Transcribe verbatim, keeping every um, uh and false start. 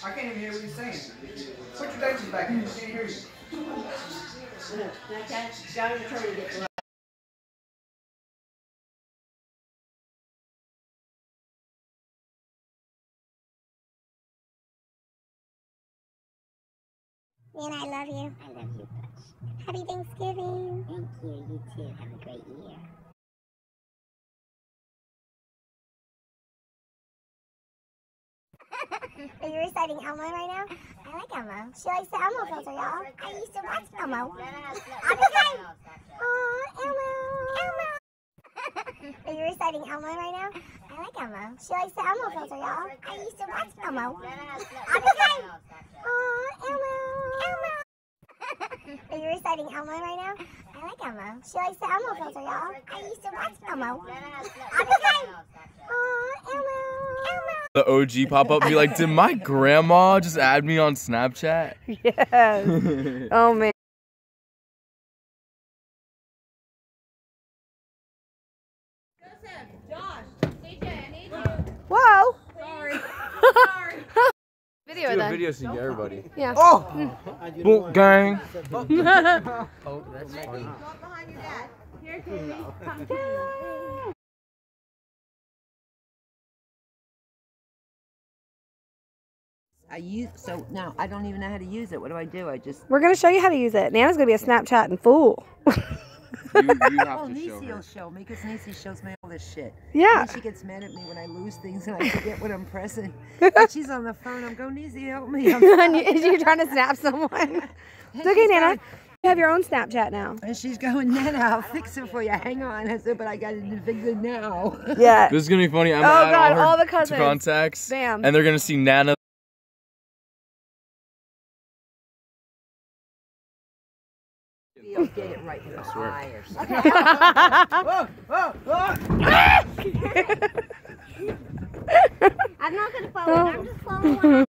I can't even hear what he's saying. Put your daisies back in. I can't hear you. Gotta try to get right. And I love you. I love you, Butch. Happy Thanksgiving. Thank you. You too. Have a great year. Are you reciting Elmo right now? I like Elmo. She likes the Elmo filter, y'all. I used to watch Elmo. All the time. Aw, Elmo. Elmo. Are you reciting Elmo right now? I like Elmo. She likes the Elmo filter, y'all. I used to watch Elmo. All the time. Aw, Elmo. Elmo. Are you reciting Elmo right now? I like Elmo. She likes the Elmo filter, y'all. I used to watch Elmo. All the time. Aw, Elmo. Elmo. The O G pop up and be like, did my grandma just add me on Snapchat? Yes. Oh man. Josh, C J, I need you. Whoa. Sorry. Sorry. Video Do a then. video so you can get everybody. Yeah. Oh! Boom, gang. Oh, that's funny. Go up behind your dad. Here, Katie. Come. I use so now I don't even know how to use it. What do I do? I just We're gonna show you how to use it. Nana's gonna be a Snapchatting fool. You, you have oh to show Niecy her. will show me because Niecy shows me all this shit. Yeah. And she gets mad at me when I lose things and I forget what I'm pressing. And she's on the phone. I'm going, Niecy, help me. I'm And you- and you're trying to snap someone. It's okay, she's Nana. going- You have your own Snapchat now. And she's going, Nana, I'll fix it for you. Hang on. I said, but I got to fix it now. Yeah. This is gonna be funny. I'm Oh, gonna add God, all, her all the to cousins. contacts. Bam. And they're gonna see Nana. You'll get it right in the eye or something. I'm not gonna follow. I'm just following.